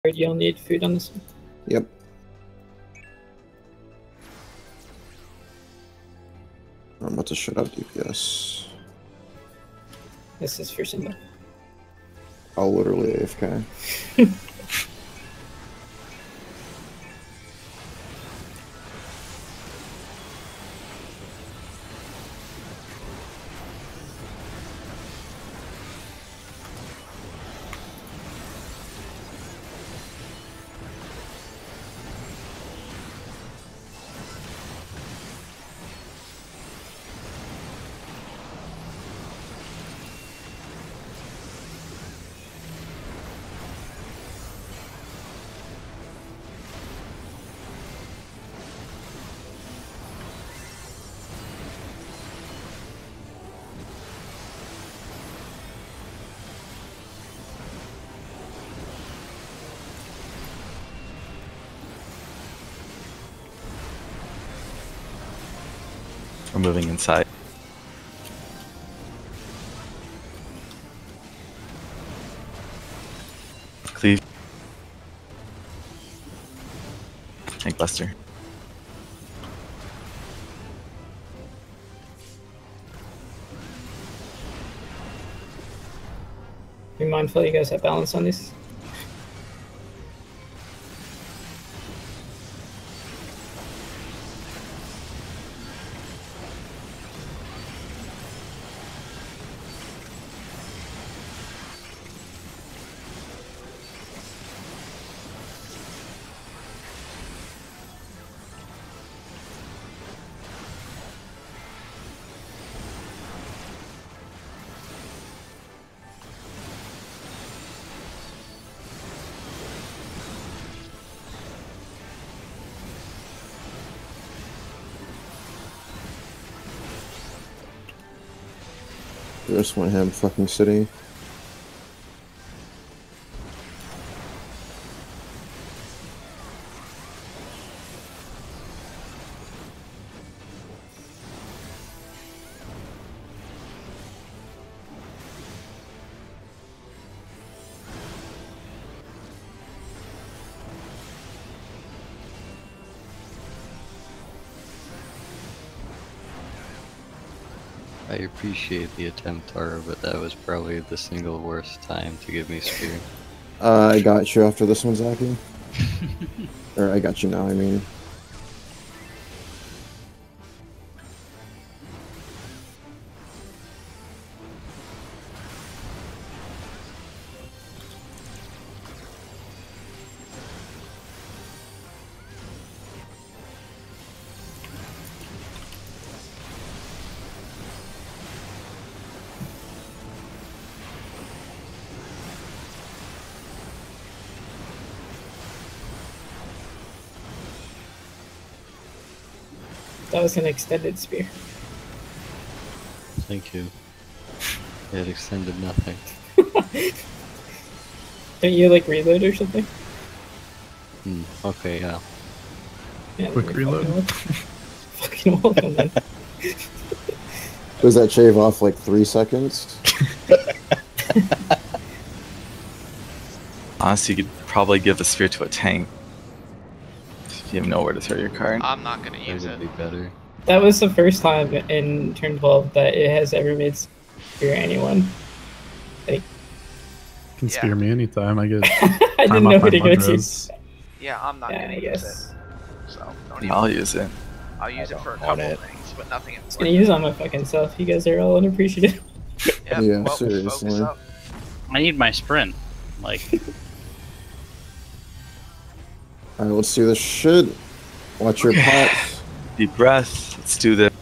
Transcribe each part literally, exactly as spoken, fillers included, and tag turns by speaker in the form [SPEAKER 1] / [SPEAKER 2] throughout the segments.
[SPEAKER 1] You'll need food on this one.
[SPEAKER 2] Yep. I'm about to shut out D P S.
[SPEAKER 1] This is for Simba.
[SPEAKER 2] I'll literally A F K.
[SPEAKER 3] We're moving inside. Cleave. Tank Buster.
[SPEAKER 1] Be mindful you guys have balance on this.
[SPEAKER 2] Just went him fucking city.
[SPEAKER 4] I appreciate the attempt, Tara, but that was probably the single worst time to give me spear.
[SPEAKER 2] Uh, I got you after this one, Zaki. Or I got you now, I mean.
[SPEAKER 1] That was an extended spear.
[SPEAKER 4] Thank you. It extended nothing.
[SPEAKER 1] Don't you like reload or something?
[SPEAKER 4] Hmm, okay, yeah.
[SPEAKER 1] Yeah,
[SPEAKER 5] Quick
[SPEAKER 1] you're
[SPEAKER 5] reload.
[SPEAKER 1] Fucking welcome, then.
[SPEAKER 2] Does that shave off like three seconds?
[SPEAKER 3] Honestly, you could probably give the spear to a tank. If you have nowhere to throw your card.
[SPEAKER 6] I'm not gonna
[SPEAKER 4] That
[SPEAKER 6] use
[SPEAKER 4] would
[SPEAKER 6] it.
[SPEAKER 4] be better.
[SPEAKER 1] That was the first time in turn twelve that it has ever made spear anyone. Like,
[SPEAKER 5] You can
[SPEAKER 6] Yeah.
[SPEAKER 5] spear me anytime. I get
[SPEAKER 1] I didn't
[SPEAKER 5] time
[SPEAKER 1] know
[SPEAKER 5] off
[SPEAKER 1] who
[SPEAKER 5] my
[SPEAKER 1] to go to.
[SPEAKER 5] Mudras.
[SPEAKER 6] Yeah, I'm not
[SPEAKER 1] Yeah,
[SPEAKER 6] gonna
[SPEAKER 1] I
[SPEAKER 6] use
[SPEAKER 1] guess.
[SPEAKER 6] it. So don't even.
[SPEAKER 3] I'll use it.
[SPEAKER 6] I'll use
[SPEAKER 7] I
[SPEAKER 6] it for a
[SPEAKER 7] don't want
[SPEAKER 6] couple
[SPEAKER 7] it.
[SPEAKER 6] things, but nothing
[SPEAKER 1] I'm gonna
[SPEAKER 6] important.
[SPEAKER 1] use it on my fucking self. You guys are all unappreciative.
[SPEAKER 6] Yeah,
[SPEAKER 2] Yeah,
[SPEAKER 6] well,
[SPEAKER 2] seriously.
[SPEAKER 6] focus up.
[SPEAKER 8] I need my sprint. Like,
[SPEAKER 2] Alright, let's do this shit. Watch your pots.
[SPEAKER 3] Deep breath. Let's do this.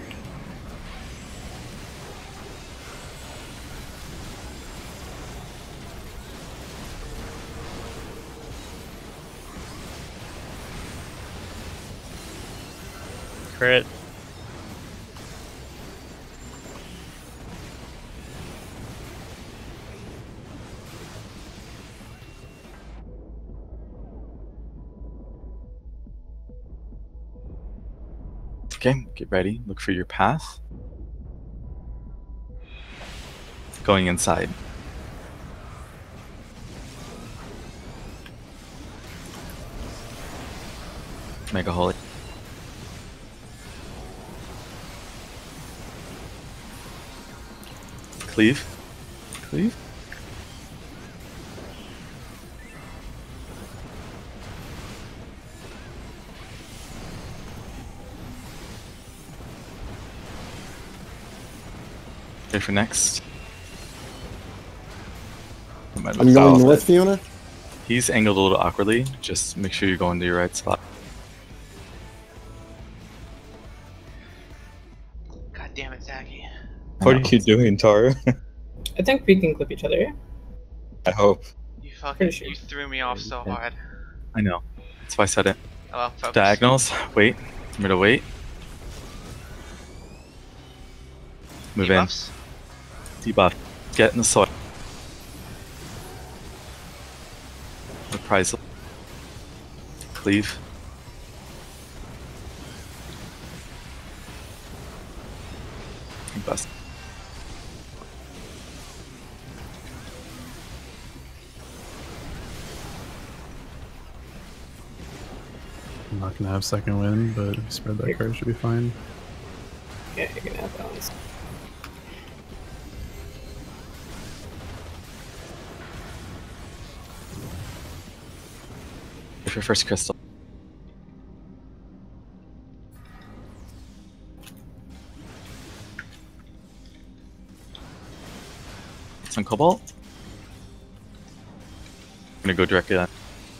[SPEAKER 8] crit.
[SPEAKER 3] Okay, get ready. Look for your path. Going inside. Mega Holy. Cleave. Cleave. Okay, for next.
[SPEAKER 2] I'm going north, Fiona.
[SPEAKER 3] He's angled a little awkwardly. Just make sure you're going to your right spot.
[SPEAKER 6] God damn it, Zachy.
[SPEAKER 7] What are you doing, Tara?
[SPEAKER 1] I think we can clip each other. Yeah?
[SPEAKER 7] I hope.
[SPEAKER 6] You fucking
[SPEAKER 1] Pretty sure.
[SPEAKER 6] you threw me off so hard.
[SPEAKER 3] I know. That's why I said it.
[SPEAKER 6] Oh well, focus.
[SPEAKER 3] Diagonals. Wait. I'm gonna wait. Move in.
[SPEAKER 6] Debuffs?
[SPEAKER 3] Debuff. Get in the soil. Reprisal. Cleave. Bust.
[SPEAKER 5] I'm not gonna have second wind, but if you spread that card, should be fine.
[SPEAKER 1] Yeah, you're gonna have balance.
[SPEAKER 3] If your first crystal. Some cobalt. I'm gonna go directly on.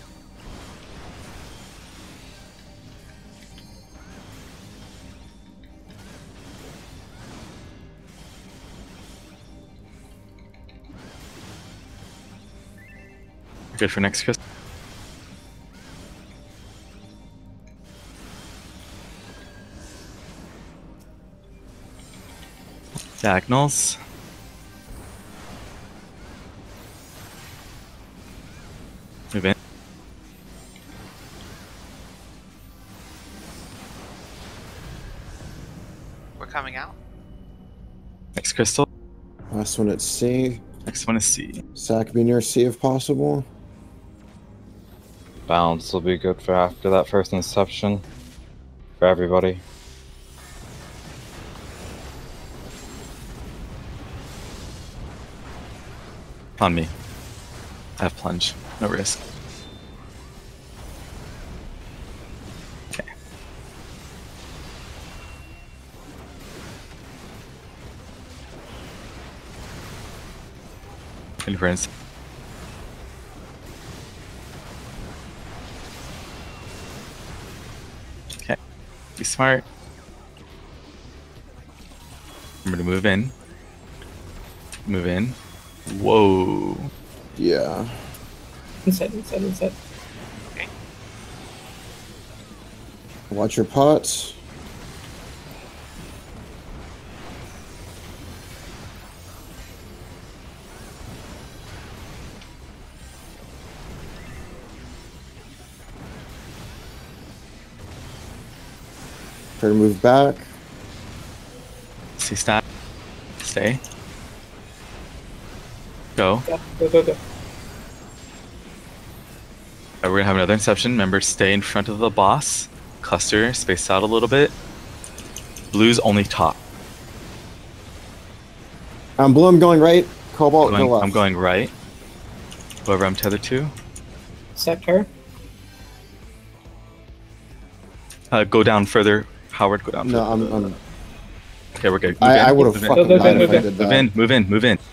[SPEAKER 3] Good for next crystal. Diagonals. Move in.
[SPEAKER 6] We're coming out.
[SPEAKER 3] Next crystal.
[SPEAKER 2] Last one at C.
[SPEAKER 3] Next one is C.
[SPEAKER 2] Sack be near C if possible.
[SPEAKER 7] Balance will be good for after that first Inception. For everybody.
[SPEAKER 3] On me. I have plunge. No risk. Okay. Inference. Okay. Be smart. Remember to move in. Move in. Whoa.
[SPEAKER 2] Yeah.
[SPEAKER 1] Inside, inside, inside.
[SPEAKER 6] Okay.
[SPEAKER 2] Watch your pots. Try to move back.
[SPEAKER 3] See stat. Stay. Go.
[SPEAKER 1] Go, go, go, go.
[SPEAKER 3] Alright, we're gonna have another Inception. Remember, stay in front of the boss. Cluster, space out a little bit. Blue's only top.
[SPEAKER 2] Um, blue, I'm going right. Cobalt,
[SPEAKER 3] I'm going,
[SPEAKER 2] go left.
[SPEAKER 3] I'm going right. Whoever I'm tethered to.
[SPEAKER 1] Sector.
[SPEAKER 3] Uh, go down further. Howard, go down
[SPEAKER 2] No,
[SPEAKER 3] further.
[SPEAKER 2] I'm. I'm
[SPEAKER 3] Okay, we're good. Move
[SPEAKER 2] I,
[SPEAKER 3] in,
[SPEAKER 2] I would have
[SPEAKER 3] move in.
[SPEAKER 2] fucking
[SPEAKER 1] Go, go,
[SPEAKER 2] died
[SPEAKER 1] go,
[SPEAKER 2] if
[SPEAKER 1] go,
[SPEAKER 2] I did
[SPEAKER 3] Move
[SPEAKER 2] that.
[SPEAKER 3] in, move in, move in.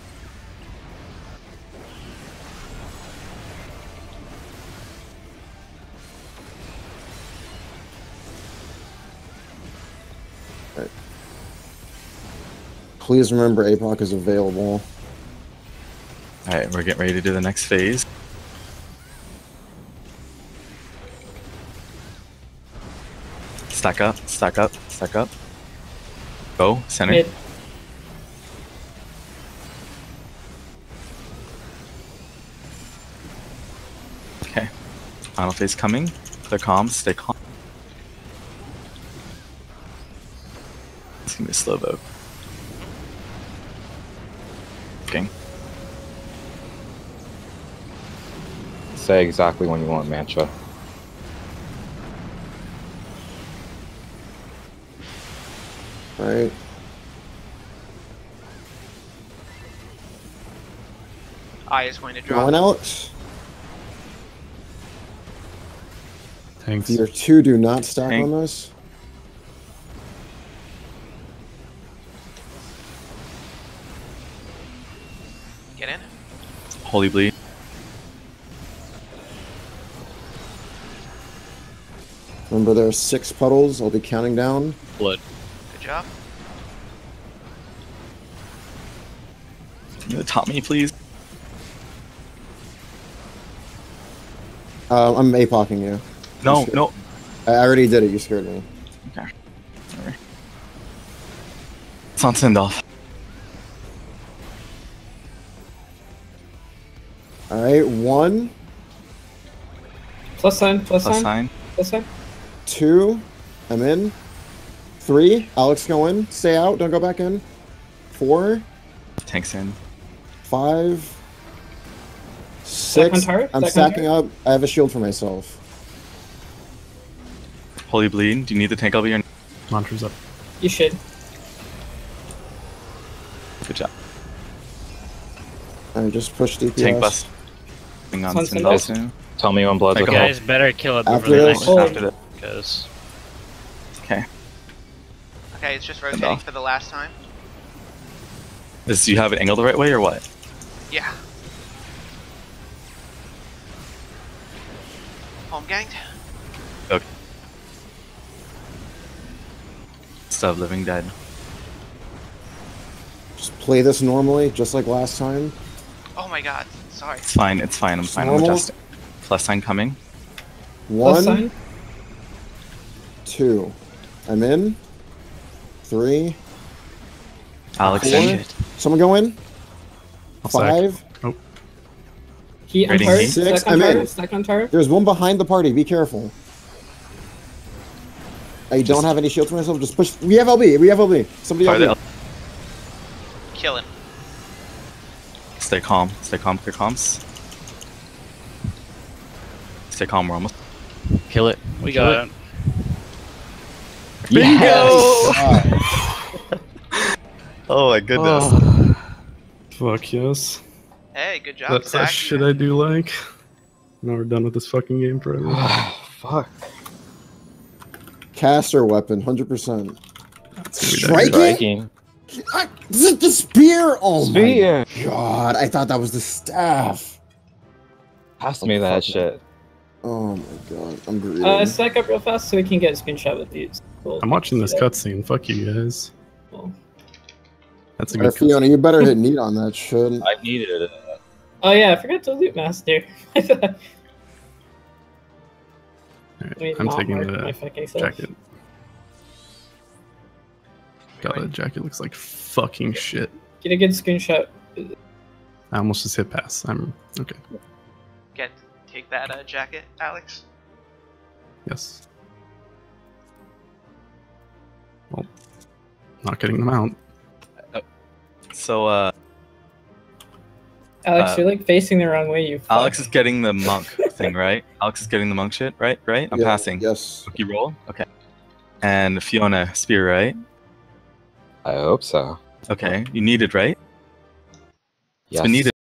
[SPEAKER 2] Please remember A P O C is available.
[SPEAKER 3] Alright, we're getting ready to do the next phase. Stack up, stack up, stack up. Go, center.
[SPEAKER 1] Mid.
[SPEAKER 3] Okay. Final phase coming. Clear comms, stay calm. It's gonna be a slow vote. Okay.
[SPEAKER 7] Say exactly when you want Mancha.
[SPEAKER 2] Right.
[SPEAKER 6] I is going to drop.
[SPEAKER 2] Going out.
[SPEAKER 5] Thanks.
[SPEAKER 2] Tier two do not stack
[SPEAKER 3] Tank.
[SPEAKER 2] on this.
[SPEAKER 6] Get in.
[SPEAKER 3] Holy bleed.
[SPEAKER 2] Remember, there are six puddles. I'll be counting down.
[SPEAKER 8] Blood.
[SPEAKER 6] Good job.
[SPEAKER 3] Can you top me, please?
[SPEAKER 2] Uh, I'm APOCing you.
[SPEAKER 3] No,
[SPEAKER 2] scared.
[SPEAKER 3] no.
[SPEAKER 2] I already did it. You scared me.
[SPEAKER 3] Okay. Sorry. It's on send off.
[SPEAKER 2] All right, one,
[SPEAKER 1] Plus sign, plus,
[SPEAKER 3] Plus
[SPEAKER 1] sign,
[SPEAKER 3] sign.
[SPEAKER 1] plus sign.
[SPEAKER 2] two. I'm in. Three. Alex, go in. Stay out. Don't go back in. Four,
[SPEAKER 3] Tanks in.
[SPEAKER 2] five,
[SPEAKER 1] Stack on
[SPEAKER 2] six.
[SPEAKER 1] turret,
[SPEAKER 2] I'm
[SPEAKER 1] stack on
[SPEAKER 2] stacking up. I have a shield for myself.
[SPEAKER 3] Holy bleed. Do you need the tank over your?
[SPEAKER 5] Mantra's up.
[SPEAKER 1] You should.
[SPEAKER 3] Good job.
[SPEAKER 2] All right, just push D P S.
[SPEAKER 3] Tank bust. Hang on,
[SPEAKER 1] It's on
[SPEAKER 3] send
[SPEAKER 1] send
[SPEAKER 3] off
[SPEAKER 1] off.
[SPEAKER 3] soon.
[SPEAKER 7] Tell me when blood's
[SPEAKER 3] Take
[SPEAKER 8] You
[SPEAKER 3] a
[SPEAKER 7] okay.
[SPEAKER 8] guys better kill it
[SPEAKER 2] After
[SPEAKER 8] before the
[SPEAKER 2] this-
[SPEAKER 8] next
[SPEAKER 1] Oh.
[SPEAKER 3] After that.
[SPEAKER 8] because
[SPEAKER 3] Okay.
[SPEAKER 6] Okay, it's just
[SPEAKER 3] Send
[SPEAKER 6] rotating
[SPEAKER 3] off.
[SPEAKER 6] for the last time.
[SPEAKER 3] Does you have it angled the right way or what?
[SPEAKER 6] Yeah. Home ganged.
[SPEAKER 3] Stuff living dead.
[SPEAKER 2] Just play this normally, just like last time.
[SPEAKER 6] Oh my god. Sorry.
[SPEAKER 3] It's fine. It's fine. I'm fine. I'm
[SPEAKER 2] Normal.
[SPEAKER 3] adjusting. Plus sign coming.
[SPEAKER 1] Plus
[SPEAKER 2] One,
[SPEAKER 1] sign.
[SPEAKER 2] two. I'm in. Three.
[SPEAKER 3] Alex
[SPEAKER 2] Four.
[SPEAKER 3] in.
[SPEAKER 2] Someone go in.
[SPEAKER 5] I'll stack.
[SPEAKER 2] Five.
[SPEAKER 1] Heat on
[SPEAKER 3] Rating
[SPEAKER 1] turret,
[SPEAKER 3] heat.
[SPEAKER 2] Six,
[SPEAKER 1] stack on
[SPEAKER 2] I'm in.
[SPEAKER 1] turret, stack on turret.
[SPEAKER 2] There's one behind the party. Be careful. I don't have any shield for myself. Just push. We have L B. We have L B. Somebody
[SPEAKER 3] Fire
[SPEAKER 2] L
[SPEAKER 3] the
[SPEAKER 2] B.
[SPEAKER 6] Kill him.
[SPEAKER 3] Stay calm. Stay calm. Clear comms. Stay calm. We're almost.
[SPEAKER 4] Kill it.
[SPEAKER 8] we got it.
[SPEAKER 3] Bingo!
[SPEAKER 2] Ah,
[SPEAKER 3] Oh my goodness.
[SPEAKER 5] Fuck yes.
[SPEAKER 6] Hey, good job,
[SPEAKER 5] That's that
[SPEAKER 6] Zach.
[SPEAKER 5] shit I do like. Now we're done with this fucking game forever.
[SPEAKER 7] Fuck.
[SPEAKER 2] caster weapon, one hundred percent.
[SPEAKER 5] Strike
[SPEAKER 2] Striking?
[SPEAKER 7] Striking.
[SPEAKER 2] Ah, Is it the spear? Oh
[SPEAKER 7] Spear.
[SPEAKER 2] my god, I thought that was the staff.
[SPEAKER 7] Pass me that shit.
[SPEAKER 2] Oh my god, I'm greedy.
[SPEAKER 1] Uh, stack up real fast so we can get a screenshot with these. Cool.
[SPEAKER 5] I'm watching this
[SPEAKER 1] Yeah.
[SPEAKER 5] cutscene. Fuck you guys.
[SPEAKER 1] Cool.
[SPEAKER 5] That's a
[SPEAKER 2] Alright,
[SPEAKER 5] good cutscene.
[SPEAKER 2] Fiona, you better hit neat on that shit.
[SPEAKER 7] I needed it.
[SPEAKER 1] Oh yeah, I forgot to loot master.
[SPEAKER 5] Alright,
[SPEAKER 1] Let me
[SPEAKER 5] I'm
[SPEAKER 1] not
[SPEAKER 5] taking
[SPEAKER 1] mark
[SPEAKER 5] the
[SPEAKER 1] my fucking self.
[SPEAKER 5] jacket. God, that jacket looks like fucking shit.
[SPEAKER 1] Get a good screenshot.
[SPEAKER 5] I almost just hit pass. I'm okay.
[SPEAKER 6] Get take that uh, jacket, Alex.
[SPEAKER 5] Yes. Well, not getting them out.
[SPEAKER 3] So, uh,
[SPEAKER 1] Alex,
[SPEAKER 3] Uh,
[SPEAKER 1] you're like facing the wrong way. You. fuck.
[SPEAKER 3] Alex is getting the monk thing, right? Alex is getting the monk shit, right? Right? I'm
[SPEAKER 2] Yeah,
[SPEAKER 3] passing.
[SPEAKER 2] Yes.
[SPEAKER 3] Rookie roll? Okay. And Fiona, spear, right?
[SPEAKER 7] I hope so.
[SPEAKER 3] Okay. You needed, right?
[SPEAKER 7] Yes.
[SPEAKER 3] It's been needed.